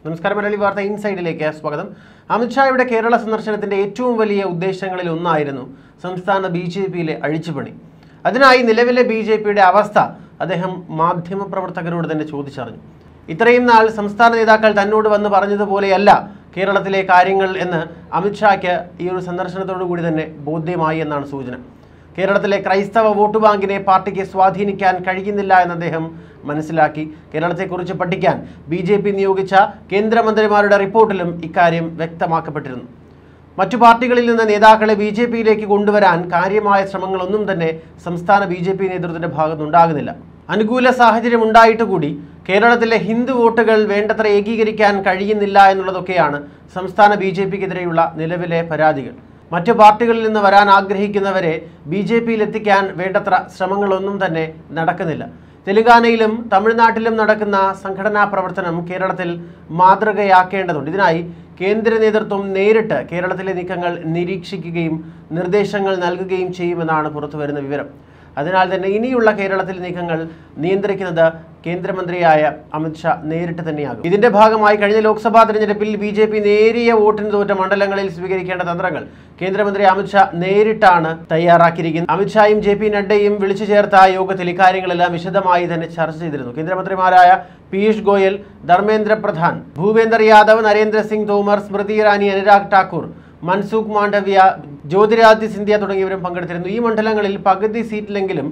നമസ്കാരം. മലയാളി വാർത്ത ഇൻസൈഡിലേക്ക് സ്വാഗതം. അമിത്ഷായുടെ കേരള സന്ദർശനത്തിന്റെ ഏറ്റവും വലിയ ഉദ്ദേശങ്ങളിൽ ഒന്നായിരുന്നു സംസ്ഥാന ബിജെപിയിലെ അഴിച്ചുപണി. അതിനായി നിലവിലെ ബിജെപിയുടെ അവസ്ഥ അദ്ദേഹം മാധ്യമപ്രവർത്തകരോട് തന്നെ ചോദിച്ചറിഞ്ഞു. ഇത്രയും നാൾ സംസ്ഥാന നേതാക്കൾ തന്നോട് വന്ന് പറഞ്ഞതുപോലെയല്ല കേരളത്തിലെ കാര്യങ്ങൾ എന്ന് അമിത്ഷായ്ക്ക് ഈ ഒരു സന്ദർശനത്തോടു കൂടി തന്നെ ബോധ്യമായി എന്നാണ് സൂചന. കേരളത്തിലെ ക്രൈസ്തവ വോട്ട് ബാങ്കിനെ പാർട്ടിക്ക് സ്വാധീനിക്കാൻ കഴിയുന്നില്ല എന്ന് അദ്ദേഹം മനസ്സിലാക്കി. കേരളത്തെക്കുറിച്ച് പഠിക്കാൻ BJP നിയോഗിച്ച കേന്ദ്രമന്ത്രിമാരുടെ റിപ്പോർട്ടിലും ഇക്കാര്യം വ്യക്തമാക്കപ്പെട്ടിരുന്നു. മറ്റു പാർട്ടികളിൽ നിന്ന് നേതാക്കളെ BJPയിലേക്ക് കൊണ്ടുവരാൻ കാര്യമായ ശ്രമങ്ങളൊന്നും തന്നെ സംസ്ഥാന BJP നേതൃത്വത്തിന്റെ ഭാഗത്തുനിന്നുണ്ടാകുന്നില്ല. അനുകൂല സാഹചര്യം ഉണ്ടായിട്ട് കൂടി കേരളത്തിലെ ഹിന്ദു വോട്ടുകൾ വേണ്ടത്ര ഏകീകരിക്കാൻ കഴിയുന്നില്ല എന്നുള്ളതൊക്കെയാണ് സംസ്ഥാന BJPക്കെതിരെയുള്ള നിലവിലെ പരാതികൾ. മറ്റു പാർട്ടികളിൽ നിന്ന് വരാൻ ആഗ്രഹിക്കുന്നവരെ BJPയിൽ എത്തിക്കാൻ വേണ്ടത്ര ശ്രമങ്ങളൊന്നും തന്നെ നടക്കുന്നില്ല. തെലങ്കാനയിലും തമിഴ്നാട്ടിലും നടക്കുന്ന സംഘടനാ പ്രവർത്തനം കേരളത്തിൽ മാതൃകയാക്കേണ്ടതുണ്ട്. ഇതിനായി കേന്ദ്ര നേതൃത്വം നേരിട്ട് കേരളത്തിലെ നീക്കങ്ങൾ നിരീക്ഷിക്കുകയും നിർദ്ദേശങ്ങൾ നൽകുകയും ചെയ്യുമെന്നാണ് പുറത്തുവരുന്ന വിവരം. അതിനാൽ തന്നെ ഇനിയുള്ള കേരളത്തിലെ നീക്കങ്ങൾ നിയന്ത്രിക്കുന്നത് കേന്ദ്രമന്ത്രിയായ അമിത്ഷാ നേരിട്ട് തന്നെയാകും. ഇതിന്റെ ഭാഗമായി കഴിഞ്ഞ ലോക്സഭാ തെരഞ്ഞെടുപ്പിൽ BJP നേരിയ വോട്ടിന് തോറ്റ മണ്ഡലങ്ങളിൽ സ്വീകരിക്കേണ്ട തന്ത്രങ്ങൾ കേന്ദ്രമന്ത്രി അമിത്ഷാ നേരിട്ടാണ് തയ്യാറാക്കിയിരിക്കുന്നത്. അമിത്ഷായും JP നഡ്ഡയും വിളിച്ചു ചേർത്ത യോഗത്തിൽ ഇക്കാര്യങ്ങളെല്ലാം വിശദമായി തന്നെ ചർച്ച ചെയ്തിരുന്നു. കേന്ദ്രമന്ത്രിമാരായ പീയൂഷ് ഗോയൽ, ധർമ്മേന്ദ്ര പ്രധാൻ, ഭൂപേന്ദർ യാദവ്, നരേന്ദ്ര സിംഗ് തോമർ, സ്മൃതി ഇറാനി, അനുരാഗ് ഠാക്കൂർ, മൻസുഖ് മാണ്ഡവ്യ, ജ്യോതിരാദിത്യ സിന്ധ്യ തുടങ്ങിയവരും പങ്കെടുത്തിരുന്നു. ഈ മണ്ഡലങ്ങളിൽ പകുതി സീറ്റിലെങ്കിലും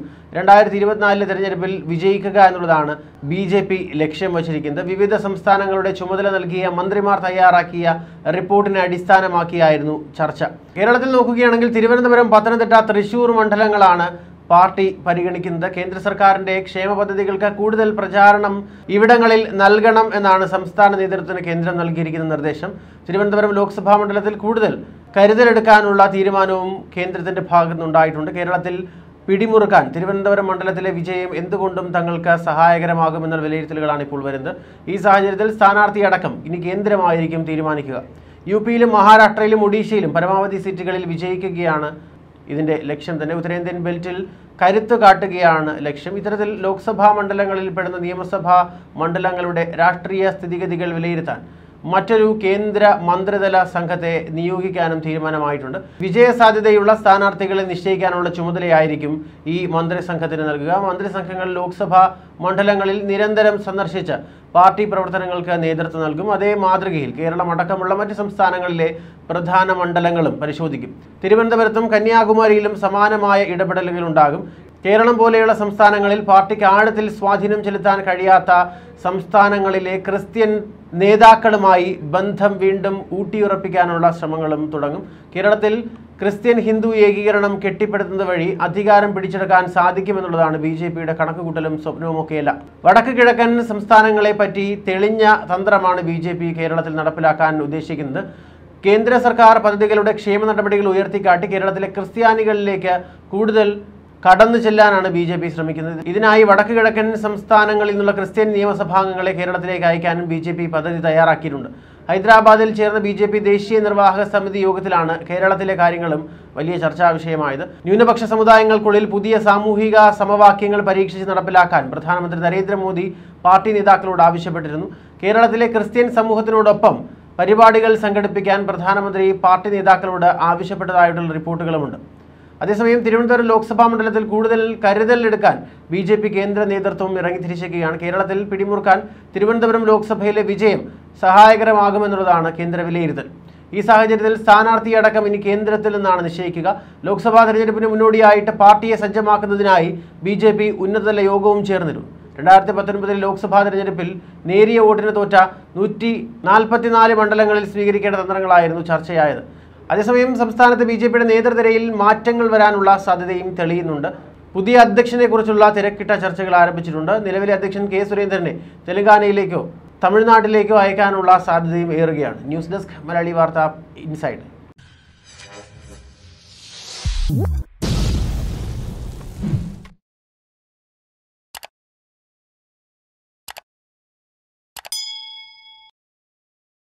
2024 തെരഞ്ഞെടുപ്പിൽ വിജയിക്കുക എന്നുള്ളതാണ് BJP ലക്ഷ്യം വച്ചിരിക്കുന്നത്. വിവിധ സംസ്ഥാനങ്ങളുടെ ചുമതല നൽകിയ മന്ത്രിമാർ തയ്യാറാക്കിയ റിപ്പോർട്ടിനെ അടിസ്ഥാനമാക്കിയായിരുന്നു ചർച്ച. കേരളത്തിൽ നോക്കുകയാണെങ്കിൽ തിരുവനന്തപുരം, പത്തനംതിട്ട, തൃശൂർ മണ്ഡലങ്ങളാണ് പാർട്ടി പരിഗണിക്കുന്നത്. കേന്ദ്ര സർക്കാരിന്റെ ക്ഷേമ പദ്ധതികൾക്ക് കൂടുതൽ പ്രചാരണം ഇവിടങ്ങളിൽ നൽകണം എന്നാണ് സംസ്ഥാന നേതൃത്വത്തിന് കേന്ദ്രം നൽകിയിരിക്കുന്ന നിർദ്ദേശം. തിരുവനന്തപുരം ലോക്സഭാ മണ്ഡലത്തിൽ കൂടുതൽ കരുതലെടുക്കാനുള്ള തീരുമാനവും കേന്ദ്രത്തിന്റെ ഭാഗത്തുനിന്നുണ്ടായിട്ടുണ്ട്. കേരളത്തിൽ പിടിമുറുക്കാൻ തിരുവനന്തപുരം മണ്ഡലത്തിലെ വിജയം എന്തുകൊണ്ടും തങ്ങൾക്ക് സഹായകരമാകുമെന്ന വിലയിരുത്തലുകളാണ് ഇപ്പോൾ വരുന്നത്. ഈ സാഹചര്യത്തിൽ സ്ഥാനാർത്ഥി അടക്കം ഇനി കേന്ദ്രമായിരിക്കും തീരുമാനിക്കുക. UPയിലും മഹാരാഷ്ട്രയിലും ഒഡീഷയിലും പരമാവധി സീറ്റുകളിൽ വിജയിക്കുകയാണ് ഇതിന്റെ ലക്ഷ്യം തന്നെ. ഉത്തരേന്ത്യൻ ബെൽറ്റിൽ കരുത്ത് കാട്ടുകയാണ് ലക്ഷ്യം. ഇത്തരത്തിൽ ലോക്സഭാ മണ്ഡലങ്ങളിൽ പെടുന്ന നിയമസഭാ മണ്ഡലങ്ങളുടെ രാഷ്ട്രീയ സ്ഥിതിഗതികൾ വിലയിരുത്താൻ മറ്റൊരു കേന്ദ്ര മന്ത്രിതല സംഘത്തെ നിയോഗിക്കാനും തീരുമാനമായിട്ടുണ്ട്. വിജയസാധ്യതയുള്ള സ്ഥാനാർത്ഥികളെ നിശ്ചയിക്കാനുള്ള ചുമതലയായിരിക്കും ഈ മന്ത്രിസംഘത്തിന് നൽകുക. മന്ത്രിസംഘങ്ങൾ ലോക്സഭാ മണ്ഡലങ്ങളിൽ നിരന്തരം സന്ദർശിച്ച് പാർട്ടി പ്രവർത്തനങ്ങൾക്ക് നേതൃത്വം നൽകും. അതേ മാതൃകയിൽ കേരളം അടക്കമുള്ള മറ്റ് സംസ്ഥാനങ്ങളിലെ പ്രധാന മണ്ഡലങ്ങളും പരിശോധിക്കും. തിരുവനന്തപുരത്തും കന്യാകുമാരിയിലും സമാനമായ ഇടപെടലുകൾ ഉണ്ടാകും. കേരളം പോലെയുള്ള സംസ്ഥാനങ്ങളിൽ പാർട്ടിക്ക് ആഴത്തിൽ സ്വാധീനം ചെലുത്താൻ കഴിയാത്ത സംസ്ഥാനങ്ങളിലെ ക്രിസ്ത്യൻ നേതാക്കളുമായി ബന്ധം വീണ്ടും ഊട്ടിയുറപ്പിക്കാനുള്ള ശ്രമങ്ങളും തുടങ്ങും. കേരളത്തിൽ ക്രിസ്ത്യൻ ഹിന്ദു ഏകീകരണം കെട്ടിപ്പടുത്തുന്നത് വഴി അധികാരം പിടിച്ചെടുക്കാൻ സാധിക്കുമെന്നുള്ളതാണ് BJPയുടെ കണക്കുകൂട്ടലും സ്വപ്നവുമൊക്കെയല്ല. വടക്ക് കിഴക്കൻ സംസ്ഥാനങ്ങളെ പറ്റി തെളിഞ്ഞ തന്ത്രമാണ് BJP കേരളത്തിൽ നടപ്പിലാക്കാൻ ഉദ്ദേശിക്കുന്നത്. കേന്ദ്ര സർക്കാർ പദ്ധതികളുടെ ക്ഷേമ നടപടികൾ ഉയർത്തിക്കാട്ടി കേരളത്തിലെ ക്രിസ്ത്യാനികളിലേക്ക് കൂടുതൽ കടന്നു ചെല്ലാനാണ് BJP ശ്രമിക്കുന്നത്. ഇതിനായി വടക്ക് കിഴക്കൻ സംസ്ഥാനങ്ങളിൽ നിന്നുള്ള ക്രിസ്ത്യൻ നിയമസഭാംഗങ്ങളെ കേരളത്തിലേക്ക് അയക്കാനും BJP പദ്ധതി തയ്യാറാക്കിയിട്ടുണ്ട്. ഹൈദരാബാദിൽ ചേർന്ന BJP ദേശീയ നിർവാഹക സമിതി യോഗത്തിലാണ് കേരളത്തിലെ കാര്യങ്ങളും വലിയ ചർച്ചാ വിഷയമായത്. ന്യൂനപക്ഷ സമുദായങ്ങൾക്കുള്ളിൽ പുതിയ സാമൂഹിക സമവാക്യങ്ങൾ പരീക്ഷിച്ച് നടപ്പിലാക്കാൻ പ്രധാനമന്ത്രി നരേന്ദ്രമോദി പാർട്ടി നേതാക്കളോട് ആവശ്യപ്പെട്ടിരുന്നു. കേരളത്തിലെ ക്രിസ്ത്യൻ സമൂഹത്തിനോടൊപ്പം പരിപാടികൾ സംഘടിപ്പിക്കാൻ പ്രധാനമന്ത്രി പാർട്ടി നേതാക്കളോട് ആവശ്യപ്പെട്ടതായിട്ടുള്ള റിപ്പോർട്ടുകളുമുണ്ട്. അതേസമയം തിരുവനന്തപുരം ലോക്സഭാ മണ്ഡലത്തിൽ കൂടുതൽ കരുതൽ എടുക്കാൻ BJP കേന്ദ്ര നേതൃത്വം ഇറങ്ങിത്തിരിച്ചിരിക്കുകയാണ്. കേരളത്തിൽ പിടിമുറുക്കാൻ തിരുവനന്തപുരം ലോക്സഭയിലെ വിജയം സഹായകരമാകുമെന്നുള്ളതാണ് കേന്ദ്ര വിലയിരുത്തൽ. ഈ സാഹചര്യത്തിൽ സ്ഥാനാർത്ഥി അടക്കം ഇനി കേന്ദ്രത്തിൽ നിന്നാണ് നിശ്ചയിക്കുക. ലോക്സഭാ തെരഞ്ഞെടുപ്പിന് മുന്നോടിയായിട്ട് പാർട്ടിയെ സജ്ജമാക്കുന്നതിനായി BJP ഉന്നതതല യോഗവും ചേർന്നിരുന്നു. 2019 ലോക്സഭാ തെരഞ്ഞെടുപ്പിൽ നേരിയ വോട്ടിന് തോറ്റ 144 മണ്ഡലങ്ങളിൽ സ്വീകരിക്കേണ്ട തന്ത്രങ്ങളായിരുന്നു ചർച്ചയായത്. അതേസമയം സംസ്ഥാനത്ത് BJPയുടെ നേതൃനിരയിൽ മാറ്റങ്ങൾ വരാനുള്ള സാധ്യതയും തെളിയുന്നുണ്ട്. പുതിയ അധ്യക്ഷനെ കുറിച്ചുള്ള തിരക്കിട്ട ചർച്ചകൾ ആരംഭിച്ചിട്ടുണ്ട്. നിലവിലെ അധ്യക്ഷൻ K. സുരേന്ദ്രനെ തെലങ്കാനയിലേക്കോ തമിഴ്നാട്ടിലേക്കോ അയക്കാനുള്ള സാധ്യതയും ഏറുകയാണ്. ന്യൂസ് ഡെസ്ക് മലയാളി വാർത്ത ഇൻസൈഡ്.